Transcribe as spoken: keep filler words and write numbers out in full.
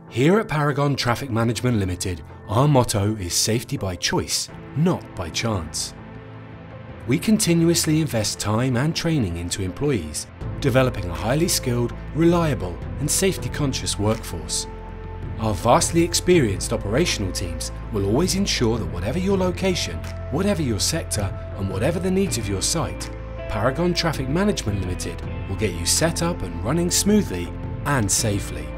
Here at Paragon Traffic Management Limited, our motto is safety by choice, not by chance. We continuously invest time and training into employees, developing a highly skilled, reliable and safety-conscious workforce. Our vastly experienced operational teams will always ensure that whatever your location, whatever your sector and whatever the needs of your site, Paragon Traffic Management Limited will get you set up and running smoothly and safely.